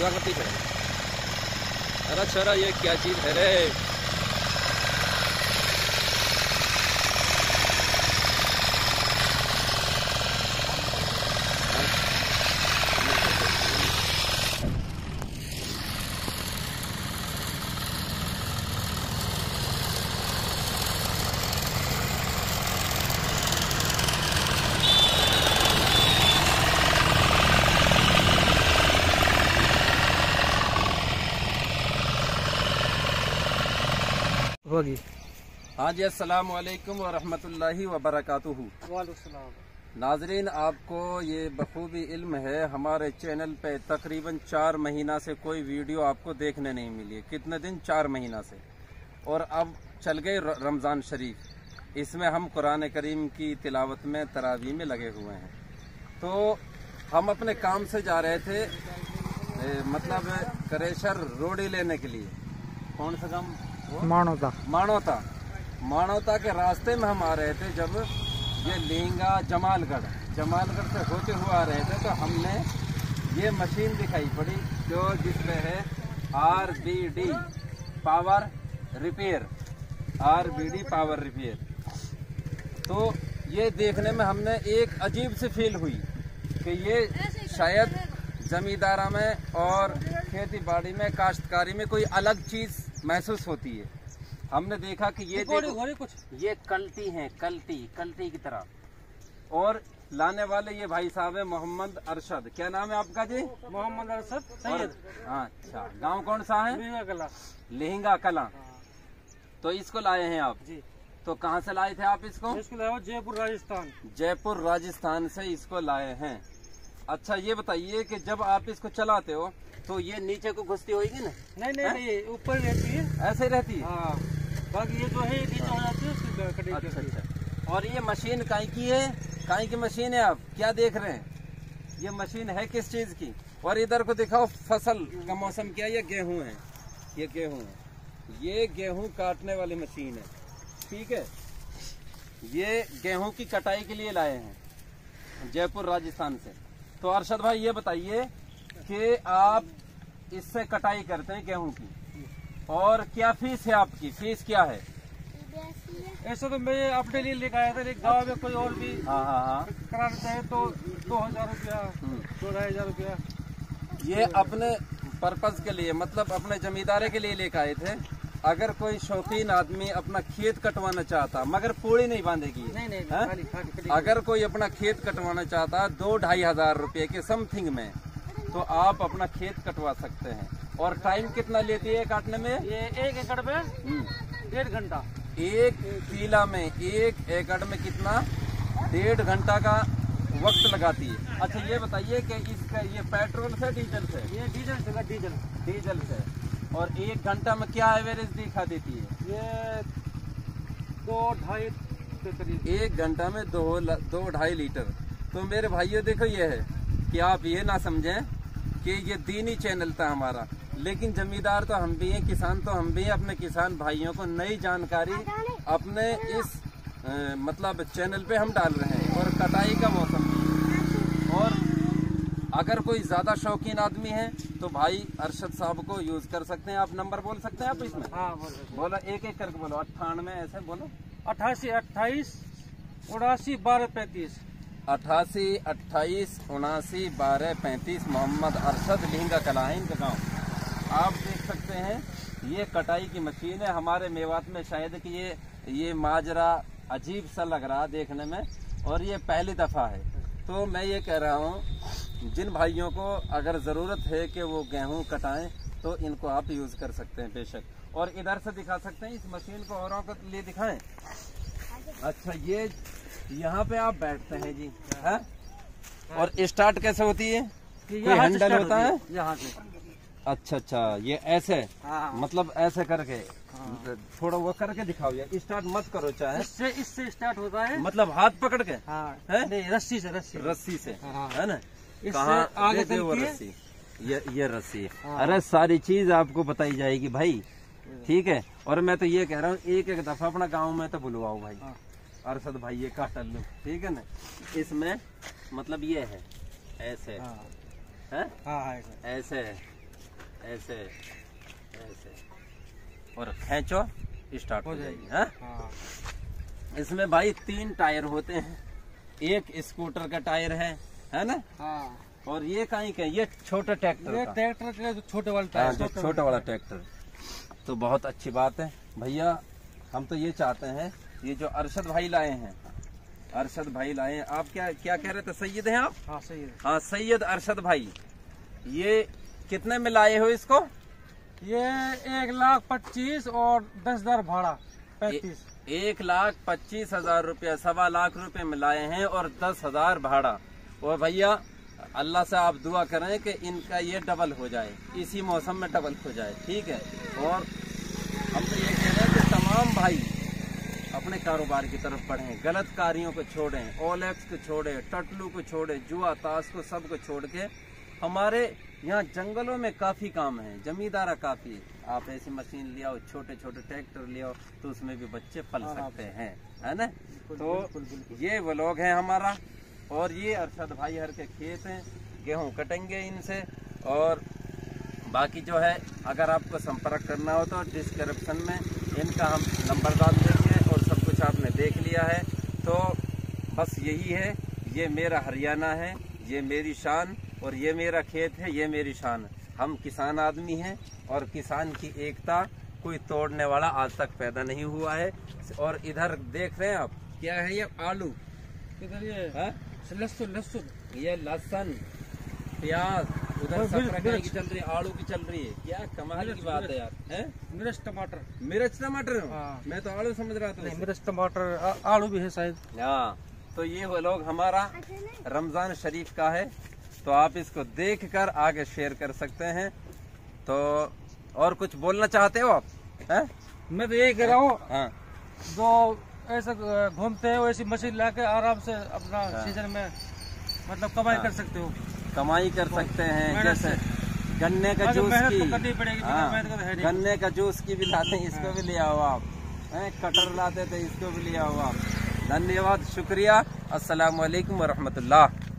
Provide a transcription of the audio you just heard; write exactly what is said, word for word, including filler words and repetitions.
करती है। अरे छोरा ये क्या चीज है रे? होगी। हाँ जी, अस्सलाम वालेकुम व रहमतुल्लाहि व बरकातुहू। नाजरीन, आपको ये बखूबी इल्म है, हमारे चैनल पे तकरीबन चार महीना से कोई वीडियो आपको देखने नहीं मिली है। कितने दिन? चार महीना से। और अब चल गए रमज़ान शरीफ, इसमें हम कुरान करीम की तिलावत में तरावी में लगे हुए हैं। तो हम अपने काम से जा रहे थे ए, मतलब करेशर रोड़ी लेने के लिए। कौन सा काम? मानवता मानवता मानवता के रास्ते में हम आ रहे थे, जब ये लिंगा जमालगढ़ जमालगढ़ से होते हुए आ रहे थे, तो हमने ये मशीन दिखाई पड़ी जो जिसमें है R B D power repair, R B D power repair. तो ये देखने में हमने एक अजीब सी फील हुई कि ये शायद जमींदारा में और खेती बाड़ी में, काश्तकारी में कोई अलग चीज महसूस होती है। हमने देखा कि ये देखो, कुछ ये कल्टी है, कल्टी कल्टी की तरह। और लाने वाले ये भाई साहब है मोहम्मद अरशद। क्या नाम है आपका जी? मोहम्मद अरशद सैयद। हाँ, अच्छा। गांव कौन सा है? लिहिंगा कला। लिहिंगा कला। तो इसको लाए हैं आप जी? तो कहाँ से लाए थे आप इसको? इसको लाया जयपुर राजस्थान। जयपुर राजस्थान से इसको लाए हैं। अच्छा, ये बताइए कि जब आप इसको चलाते हो तो ये नीचे को घुसती होगी ना? नहीं नहीं नहीं, ऊपर रहती है, ऐसे रहती है। हाँ, बाकी ये जो है नीचे हो जाती है, उसकी कटिंग। अच्छा अच्छा। और ये मशीन काई की है? काई की मशीन है? आप क्या देख रहे हैं? ये मशीन है किस चीज की? और इधर को दिखाओ, फसल का मौसम क्या है? ये गेहूं है, ये गेहूं है, ये गेहूं काटने वाली मशीन है। ठीक है, ये गेहूं की कटाई के लिए लाए हैं जयपुर राजस्थान से। तो अरशद भाई ये बताइए कि आप इससे कटाई करते हैं गेहूं की, और क्या फीस है आपकी? फीस क्या है? ऐसा तो मैं अपने लिए लेकर आया था, लेकिन गाँव में कोई और भी हाँ हाँ हाँ कराना चाहे तो दो हजार रुपया, दो ढाई हजार रुपया। ये अपने पर्पज के लिए, मतलब अपने जमींदारे के लिए लेकर आए थे। अगर कोई शौकीन आदमी अपना खेत कटवाना चाहता, मगर पूरी नहीं बांधेगी, नहीं नहीं, खाली, खाली, अगर कोई अपना खेत कटवाना चाहता दो ढाई हजार रुपये के समथिंग में, तो आप अपना खेत कटवा सकते हैं। और टाइम कितना लेती है काटने में? ये एक एकड़ में डेढ़ घंटा। एक किला में, एक एकड़ में कितना? डेढ़ घंटा का वक्त लगाती है। अच्छा, ये बताइए कि इसका ये पेट्रोल से डीजल से? ये डीजल से। डीजल डीजल से। और एक घंटा में क्या एवरेज दिखा देती है? ये दो ढाई के करीब। एक घंटा में दो दो ढाई लीटर। तो मेरे भाइयों देखो, ये है कि आप ये ना समझें कि ये दीनी चैनल था हमारा, लेकिन जमींदार तो हम भी हैं, किसान तो हम भी हैं। अपने किसान भाइयों को नई जानकारी अपने इस आ, मतलब चैनल पे हम डाल रहे हैं। और कटाई का मौसम भी। और अगर कोई ज्यादा शौकीन आदमी है तो भाई अरशद साहब को यूज कर सकते हैं। आप नंबर बोल सकते हैं आप इसमें? हाँ बोल सकते हैं। बोलो, एक एक करके बोलो। अट्ठानवे ऐसे बोलो। अट्ठासी अट्ठाईस उनासी बारह पैंतीस। अट्ठासी अट्ठाईस उनासी बारह पैंतीस। मोहम्मद अरशद, लिहिंगा कला है इनका गाँव। आप देख सकते हैं, ये कटाई की मशीन है। हमारे मेवात में शायद कि ये ये माजरा अजीब सा लग रहा देखने में, और ये पहली दफा है। तो मैं ये कह रहा हूँ, जिन भाइयों को अगर जरूरत है कि वो गेहूं कटाएं, तो इनको आप यूज कर सकते हैं बेशक। और इधर से दिखा सकते हैं इस मशीन को, औरों के लिए दिखाएं। अच्छा, ये यहाँ पे आप बैठते हैं जी, है? और स्टार्ट कैसे होती है? कोई हैंडल होता है यहाँ से? अच्छा अच्छा, ये ऐसे, हाँ। मतलब ऐसे करके, हाँ। थोड़ा वो करके दिखाओ। यार स्टार्ट मत करो, चाहे इससे इससे स्टार्ट होता है, मतलब हाथ पकड़ के, हाँ। है? नहीं, रस्सी से रस्सी रस्सी से, हाँ। है ना? इससे आगे दे वो रस्सी, ये ये रस्सी। हाँ। अरे सारी चीज आपको बताई जाएगी भाई, ठीक है। और मैं तो ये कह रहा हूँ, एक एक दफा अपना गाँव में तो बुलवाओ भाई। हाँ। अरशद भाई ये काटल लो, ठीक है ना? इसमें मतलब ये है ऐसे, हाँ। है? हाँ, ऐसे ऐसे ऐसे और खींचो, स्टार्ट हो जाएगी। हाँ? हाँ। इसमें भाई तीन टायर होते हैं, एक स्कूटर का टायर है है ना, हाँ। और ये कहीं का ये छोटा ट्रैक्टर ये का। ट्रैक्टर के जो छोटे वाला हाँ, टायर, जो छोटा वाला ट्रैक्टर। तो बहुत अच्छी बात है भैया। हम तो ये चाहते हैं, ये जो अरशद भाई लाए हैं, अरशद भाई लाए हैं, आप क्या क्या कह रहे थे, सैयद हैं आप? हाँ सही है। हाँ, सैयद अरशद भाई, ये कितने में लाए हो इसको? ये एक लाख पच्चीस और दस हजार भाड़ा पैंतीस। एक लाख पच्चीस हजार रुपया, सवा लाख रुपए में लाए हैं और दस हजार भाड़ा। और भैया अल्लाह से आप दुआ करें कि इनका ये डबल हो जाए, इसी मौसम में डबल हो जाए, ठीक है। और हम तो ये कह रहे हैं कि तमाम भाई अपने कारोबार की तरफ बढ़ें, गलत कार्यों को छोड़ें, ओलेक्स को छोड़ें, टटलू को छोड़ें, जुआ ताश को सब को छोड़ के हमारे यहाँ जंगलों में काफी काम है, जमींदारा काफी है। आप ऐसी मशीन ले आओ, छोटे छोटे ट्रैक्टर ले आओ, तो उसमें भी बच्चे पल सकते हैं, है ना। तो ये व्लॉग है हमारा, और ये अरशद भाई हर के खेत हैं, गेहूं कटेंगे इनसे। और बाकी जो है, अगर आपको संपर्क करना हो तो डिस्क्रिप्शन में इनका हम नंबर डाल देंगे, और सब कुछ आपने देख लिया है। तो बस यही है, ये मेरा हरियाणा है, ये मेरी शान, और ये मेरा खेत है, ये मेरी शान। हम किसान आदमी हैं, और किसान की एकता कोई तोड़ने वाला आज तक पैदा नहीं हुआ है। और इधर देख रहे हैं आप, क्या है ये, आलू, इधर ये है लहसुन, लहसुन, ये लहसुन, प्याज, उधर सकरा की चल रही है, आलू की चल रही है। क्या कमाल की बात है यार, है मिर्च टमाटर। मिर्च टमाटर? हाँ। मैं तो आलू समझ रहा था। नहीं, मिर्च टमाटर, आ- आलू भी है शायद। हाँ, तो ये वो लोग हमारा रमजान शरीफ का है, तो आप इसको देखकर आगे शेयर कर सकते हैं। तो और कुछ बोलना चाहते हो आप? है? मैं तो यही कह रहा हूँ, हाँ, जो ऐसा घूमते हैं वैसी मशीन लाके आराम से अपना हाँ। सीजन में मतलब कमाई हाँ। कर सकते हो। कमाई कर सकते हैं। मेहनत जैसे से। गन्ने का बाकी जूस मेहनत की, तो करनी पड़ेगी, बिना हाँ, मेहनत का तो है नहीं। गन्ने का जूस की भी लाते हैं, इसको भी ले आओ आप। हैं, कटर लाते थे, इसको भी ले आओ आप। धन्यवाद, शुक्रिया, अस्सलाम वालेकुम व रहमतुल्लाह।